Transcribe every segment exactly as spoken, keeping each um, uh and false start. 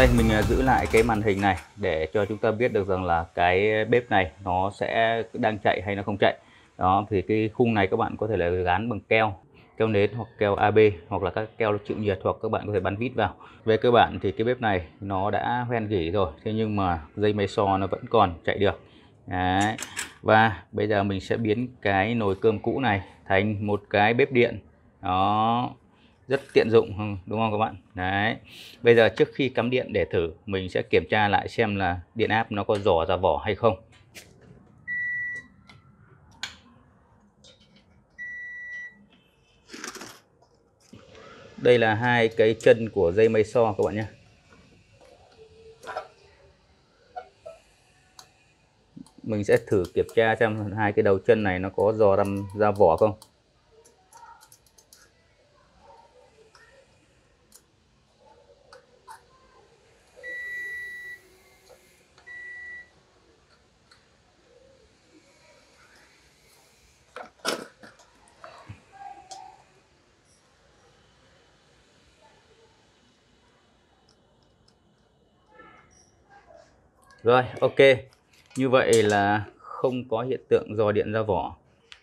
Đây mình giữ lại cái màn hình này để cho chúng ta biết được rằng là cái bếp này nó sẽ đang chạy hay nó không chạy. Đó, thì cái khung này các bạn có thể là gắn bằng keo, keo nến hoặc keo a bê hoặc là các keo chịu nhiệt, hoặc các bạn có thể bắn vít vào. Về cơ bản thì cái bếp này nó đã hoen gỉ rồi, thế nhưng mà dây máy xo nó vẫn còn chạy được. Đấy. Và bây giờ mình sẽ biến cái nồi cơm cũ này thành một cái bếp điện. Đó, rất tiện dụng đúng không các bạn? Đấy. Bây giờ trước khi cắm điện để thử, mình sẽ kiểm tra lại xem là điện áp nó có rò ra vỏ hay không. Đây là hai cái chân của dây máy xo các bạn nhé. Mình sẽ thử kiểm tra xem hai cái đầu chân này nó có rò ra, ra vỏ không. Rồi, ok. Như vậy là không có hiện tượng rò điện ra vỏ.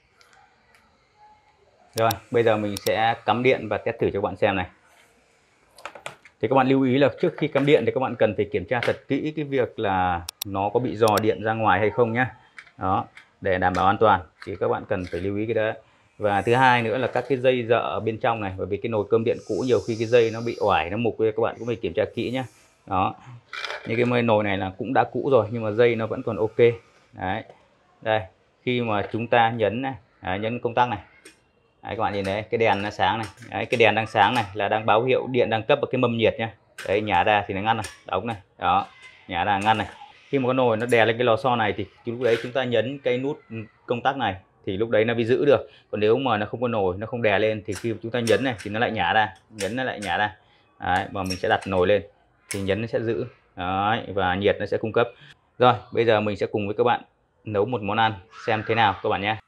Rồi, bây giờ mình sẽ cắm điện và test thử cho các bạn xem này. Thì các bạn lưu ý là trước khi cắm điện thì các bạn cần phải kiểm tra thật kỹ cái việc là nó có bị rò điện ra ngoài hay không nhé. Đó, để đảm bảo an toàn thì các bạn cần phải lưu ý cái đó. Và thứ hai nữa là các cái dây dợ ở bên trong này, bởi vì cái nồi cơm điện cũ nhiều khi cái dây nó bị oải, nó mục, các bạn cũng phải kiểm tra kỹ nhé. Đó, như cái nồi này là cũng đã cũ rồi nhưng mà dây nó vẫn còn ok. Đấy, đây khi mà chúng ta nhấn này, đấy, nhấn công tắc này. Đấy, các bạn nhìn thấy cái đèn nó sáng này. Đấy, cái đèn đang sáng này là đang báo hiệu điện đang cấp vào cái mâm nhiệt nhá. Đấy, nhả ra thì nó ngăn này, đóng này, đó, nhả ra ngăn này. Khi mà cái nồi nó đè lên cái lò xo này thì lúc đấy chúng ta nhấn cái nút công tắc này thì lúc đấy nó mới giữ được. Còn nếu mà nó không có nồi, nó không đè lên thì khi chúng ta nhấn này thì nó lại nhả ra, nhấn nó lại nhả ra. Đấy, và mình sẽ đặt nồi lên thì nhấn nó sẽ giữ. Đấy, và nhiệt nó sẽ cung cấp. Rồi, bây giờ mình sẽ cùng với các bạn nấu một món ăn xem thế nào các bạn nhé.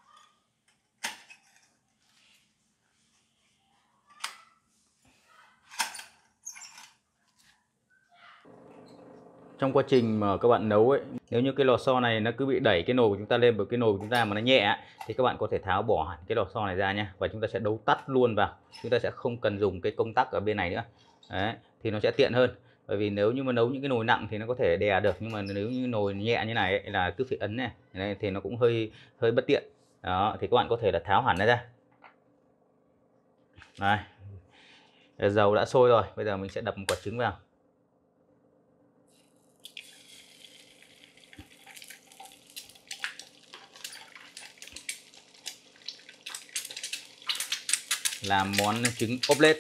Trong quá trình mà các bạn nấu ấy, nếu như cái lò xo này nó cứ bị đẩy cái nồi của chúng ta lên, bởi cái nồi của chúng ta mà nó nhẹ thì các bạn có thể tháo bỏ hẳn cái lò xo này ra nha, và chúng ta sẽ đấu tắt luôn vào. Chúng ta sẽ không cần dùng cái công tắc ở bên này nữa. Đấy, thì nó sẽ tiện hơn. Bởi vì nếu như mà nấu những cái nồi nặng thì nó có thể đè được, nhưng mà nếu như nồi nhẹ như này ấy, là cứ phải ấn này, này thì nó cũng hơi hơi bất tiện. Đó, thì các bạn có thể là tháo hẳn nó ra. Đây, dầu đã sôi rồi, bây giờ mình sẽ đập một quả trứng vào. Làm món trứng ốp-lết.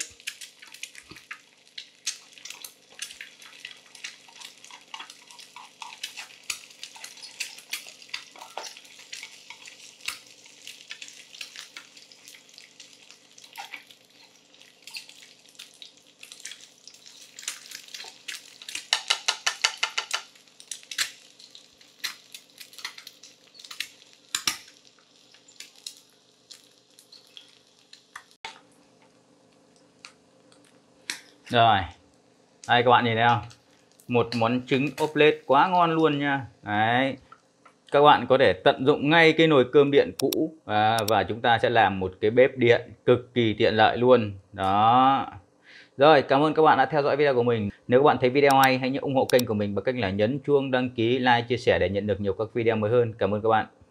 Rồi, đây các bạn nhìn thấy không? Một món trứng ốp-lết quá ngon luôn nha. Đấy, các bạn có thể tận dụng ngay cái nồi cơm điện cũ à, và chúng ta sẽ làm một cái bếp điện cực kỳ tiện lợi luôn. Đó. Rồi, cảm ơn các bạn đã theo dõi video của mình. Nếu các bạn thấy video hay, hãy nhớ ủng hộ kênh của mình bằng cách là nhấn chuông đăng ký, like, chia sẻ để nhận được nhiều các video mới hơn. Cảm ơn các bạn.